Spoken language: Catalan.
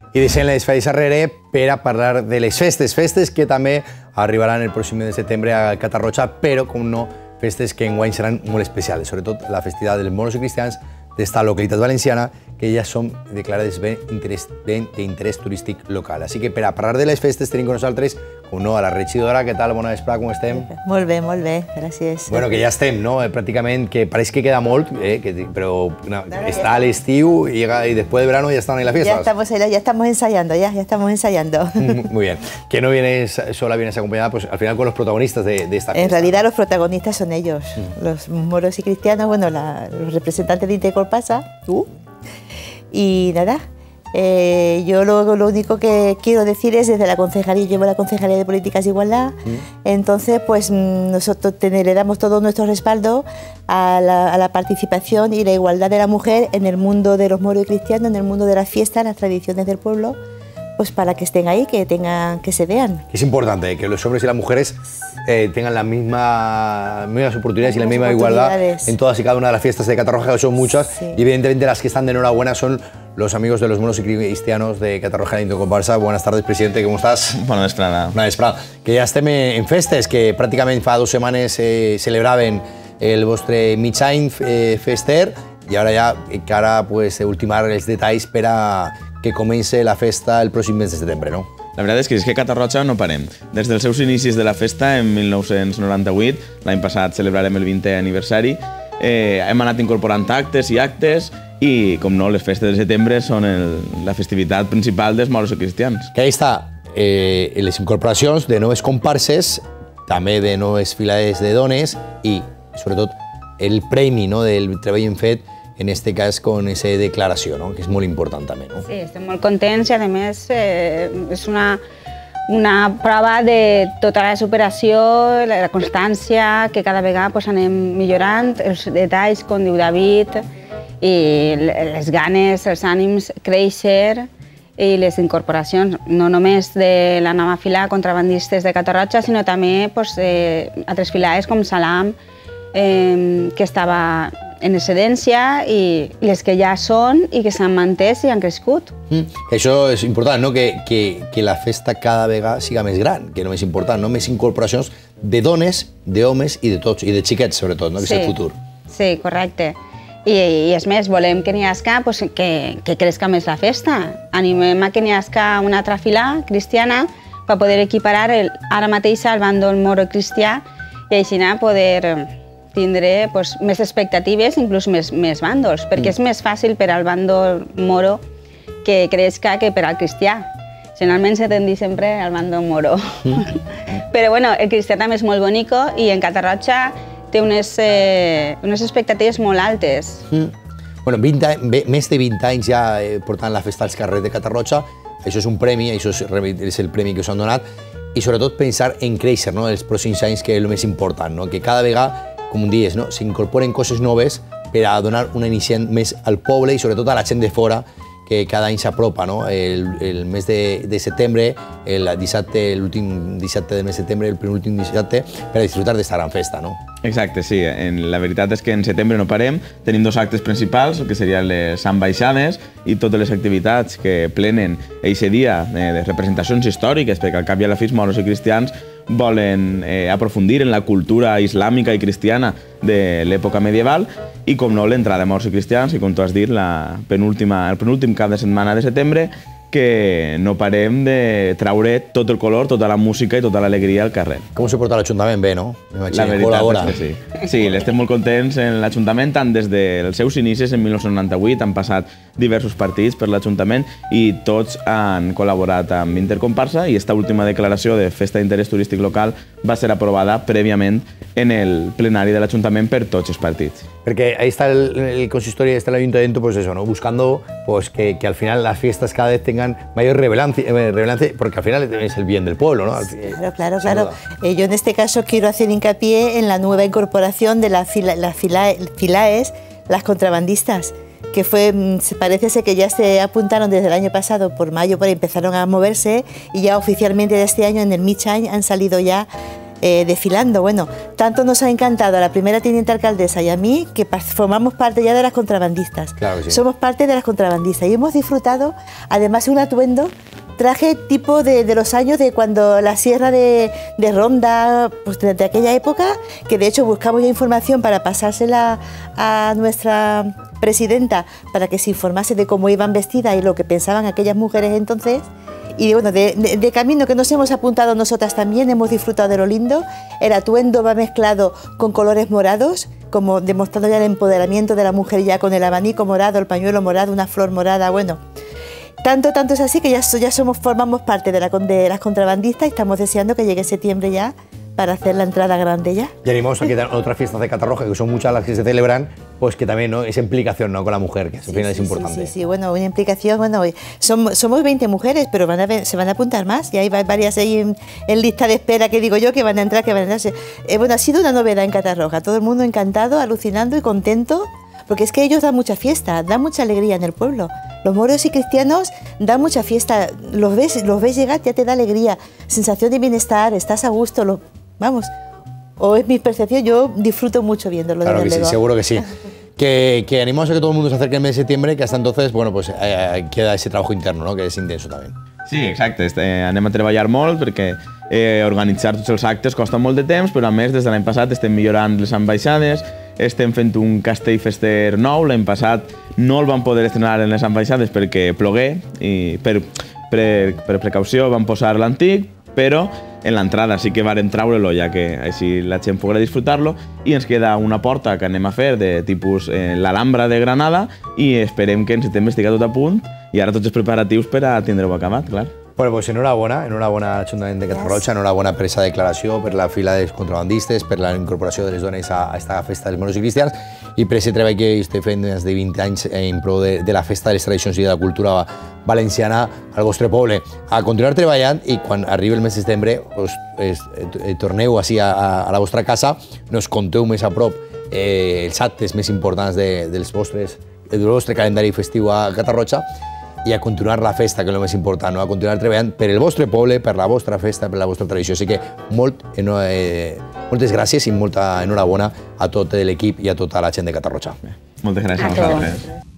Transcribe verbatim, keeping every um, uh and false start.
I deixem les falles arrere per a parlar de les festes, festes que també arribaran el pròxim mes de setembre a Catarroja, però, com no, festes que enguany seran molt especials, sobretot la festivitat dels moros i cristians d'esta localitat valenciana, que ja són declarades bé d'interès turístic local. Així que per a parlar de les festes tenim con nosaltres, com no, a la regidora. Què tal? Bona vesprada, com estem? Molt bé, molt bé, gràcies. Bueno, que ja estem, no? Pràcticament, que pareix que queda molt, eh? que, però no, està a l'estiu y, y después de verano ya están ahí las fiestas. Ya estamos, ya estamos ensayando, ya, ya estamos ensayando. Muy bien. Que no vienes sola, vienes acompañada, pues al final con los protagonistas de, de esta fiesta. En realidad los protagonistas son ellos, mm. los moros y cristianos, bueno, la, los representantes de Intercolpasa, tú. Y nada, eh, yo lo, lo único que quiero decir es desde la concejalía, yo llevo la Concejalía de Políticas de Igualdad, mm. entonces pues nosotros le damos todo nuestro respaldo a la, a la participación y la igualdad de la mujer en el mundo de los moros y cristianos, en el mundo de las fiestas, las tradiciones del pueblo, pues para que estén ahí, que tengan, que se vean. Es importante que los hombres y las mujeres eh, tengan las misma, mismas oportunidades y la misma igualdad en todas y cada una de las fiestas de Catarroja, que son muchas, sí. Y evidentemente las que están de enhorabuena son los amigos de los moros y cristianos de Catarroja de Intercolpasa. Buenas tardes, presidente, ¿cómo estás? Bona vesprada. Bona vesprada. Que ja estem en festes, que pràcticament fa dues setmanes eh, celebraven el vostre mig any eh, fester, i ara ja encara pues, ultimar els detalls per a que comenci la festa el pròxim mes de setembre, no? La veritat és que és que a Catarroja no parem. Des dels seus inicis de la festa, en mil nou-cents noranta-vuit, l'any passat celebrarem el vintè aniversari, eh, hem anat incorporant actes i actes i, com no, les festes de setembre són el, la festivitat principal dels moros i cristians. Que ahí està eh, les incorporacions de noves comparses, també de noves filades de dones i, sobretot, el premi no, del treball en fet, en este cas con esa declaració, no? Que és molt important també. No? Sí, estem molt contents i a més eh, és una, una prova de tota la superació, la constància, que cada vegada pues, anem millorant, els detalls, com diu David, i les ganes, els ànims, créixer i les incorporacions, no només de la nova fila contrabandistes de Catarroja, sinó també pues, eh, altres filades com Salam, eh, que estava en excedència, i les que ja són i que s'han mantès i han crescut. Mm. Això és important, no? que, que, que la festa cada vegada siga més gran, que no és important, no? Més incorporacions de dones, d'homes i de tots, i de xiquets sobretot, no? Que sí. És el futur. Sí, correcte. I, i és més, volem que n'hi hagi pues, que, que crezca més la festa. Animem a que n'hi hagi una altra fila cristiana per poder equiparar el, ara mateix el bàndol moro cristià i així poder tindré pues, més expectatives, inclús més, més bàndols, perquè mm. és més fàcil per al bàndol moro que crezca que per al cristià. Generalment se tendi sempre al bàndol moro. Mm. Però bueno, el cristià també és molt bonico i en Catarroja té unes, eh, unes expectatives molt altes. Mm. Bueno, vint anys, més de vint anys ja eh, portant la festa als carrers de Catarroja, això és un premi, això és, és el premi que us han donat, i sobretot pensar en créixer, no? Els pròxims anys, que és el més important, no? Que cada vegada, com dius, no? S'incorporen coses noves per a donar una iniciativa més al poble i sobretot a la gent de fora, que cada any s'apropa, no? El, el mes de, de setembre, el dissabte, l'últim dissabte del mes de setembre, el penúltim dissabte, per a disfrutar d'esta gran festa, no? Exacte, sí. En, la veritat és que en setembre no parem. Tenim dos actes principals, que serien les ambaixades i totes les activitats que plenen aquest dia eh, de representacions històriques, perquè al cap i a la fi els moros i cristians volen eh, aprofundir en la cultura islàmica i cristiana de l'època medieval i, com no, l'entrada de moros i cristians, i com tu has dit, la penúltima, el penúltim cap de setmana de setembre, que no parem de traure tot el color, tota la música i tota l'alegria al carrer. Com se porta l'Ajuntament? Bé, no? La veritat és que sí. Sí, l'estem molt contents en l'Ajuntament, tant des dels seus inicis en mil nou-cents noranta-vuit, han passat diversos partits per l'Ajuntament i tots han col·laborat amb Intercomparsa, i esta última declaració de festa d'interès turístic local va ser aprovada prèviament en el plenari de l'Ajuntament per tots els partits. Porque ahí está el, el consistorio, está el ayuntamiento, pues eso, ¿no? Buscando pues, que, que al final las fiestas cada vez tengan mayor relevancia, relevancia, porque al final es el bien del pueblo, ¿no? Claro, claro, claro. Eh, yo en este caso quiero hacer hincapié en la nueva incorporación de las fila, la fila, filaes, las contrabandistas, que fue, parece ser que ya se apuntaron desde el año pasado, por mayo, por ahí empezaron a moverse, y ya oficialmente de este año, en el Michain, han salido ya eh, desfilando. Bueno, tanto nos ha encantado a la primera teniente alcaldesa y a mí que formamos parte ya de las contrabandistas. Claro que sí. Somos parte de las contrabandistas y hemos disfrutado, además, un atuendo, traje tipo de, de los años de cuando la sierra de, de Ronda, pues de, de aquella época, que de hecho buscamos ya información para pasársela a nuestra presidenta para que se informase de cómo iban vestidas y lo que pensaban aquellas mujeres entonces. Y bueno, de, de, de camino que nos hemos apuntado nosotras también, hemos disfrutado de lo lindo. El atuendo va mezclado con colores morados, como demostrando ya el empoderamiento de la mujer ya con el abanico morado, el pañuelo morado, una flor morada, bueno. Tanto, tanto es así que ya, ya somos, formamos parte de, la, de las contrabandistas y estamos deseando que llegue septiembre ya para hacer la entrada grande ya. Y animamos a que otras fiestas de Catarroja, que son muchas las que se celebran, pues que también, ¿no?, esa implicación, ¿no?, con la mujer, que al sí, final sí, es importante. Sí, sí, sí, bueno, una implicación, bueno, somos, somos veinte mujeres, pero van a ver, se van a apuntar más, y hay varias ahí en, en lista de espera, que digo yo, que van a entrar, que van a entrar. Eh, bueno, ha sido una novedad en Catarroja, todo el mundo encantado, alucinando y contento, porque es que ellos dan mucha fiesta, dan mucha alegría en el pueblo. Los moros y cristianos dan mucha fiesta, los ves, los ves llegar, ya te da alegría, sensación de bienestar, estás a gusto, lo, vamos, o es mi percepción, yo disfruto mucho viéndolo. Claro que sí, luego. seguro que sí. que, que animamos a que todo el mundo se acerque el mes de septiembre, que hasta entonces, bueno, pues eh, queda ese trabajo interno, no?, que és intenso també. Sí, exacte. Eh, anem a treballar molt perquè eh, organitzar tots els actes costa molt de temps, però a més, des de l'any passat estem millorant les ambaixades, estem fent un castell fester nou. L'any passat no el vam poder estrenar en les ambaixades perquè plogué i per, per, per precaució vam posar l'antic, però en l'entrada sí que vàrem treure-lo, ja que així la gent poguera disfrutar-lo, i ens queda una porta que anem a fer de tipus eh, l'Alhambra de Granada i esperem que en setembre estigui tot a punt i ara tots els preparatius per a tindre-ho acabat, clar. Bueno, pues enhorabona, enhorabona a l'Ajuntament de Catarroja, enhorabona per aquesta declaració, per la fila dels contrabandistes, per la incorporació de les dones a aquesta festa dels moros i cristians i per aquest treball que esteu fent des de vint anys en pro de, de la festa de les tradicions i de la cultura valenciana al vostre poble. A continuar treballant i quan arribi el mes de setembre us, es, eh, torneu així a, a la vostra casa, nos conteu més a prop eh, els actes més importants de, dels vostres, del vostre calendari festiu a Catarroja i a continuar la festa, que és el més important, no? A continuar treballant per el vostre poble, per la vostra festa, per la vostra tradició. Així que molt, eh, moltes gràcies i molta enhorabona a tot l'equip i a tota la gent de Catarroja. Moltes gràcies a vosaltres.